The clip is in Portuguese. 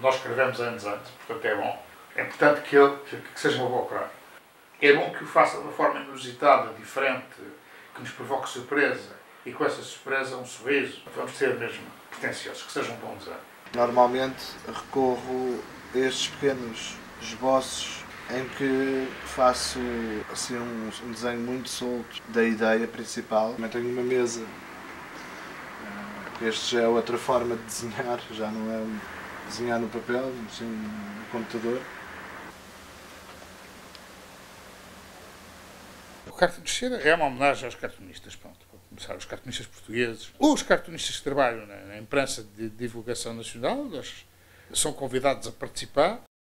nós escrevemos anos antes, portanto é bom. É importante que seja uma boa crónica. É bom que o faça de uma forma inusitada, diferente, que nos provoque surpresa e com essa surpresa um sorriso. Vamos ser mesmo pretenciosos, que seja um bom desenho. Normalmente recorro a estes pequenos esboços em que faço assim, um desenho muito solto da ideia principal. Também tenho uma mesa. Este já é outra forma de desenhar, já não é desenhar no papel, sim no computador. O Cartoon Cheira é uma homenagem aos cartunistas, pronto, para começar, os cartunistas portugueses. Os cartunistas que trabalham na imprensa de divulgação nacional, eles são convidados a participar.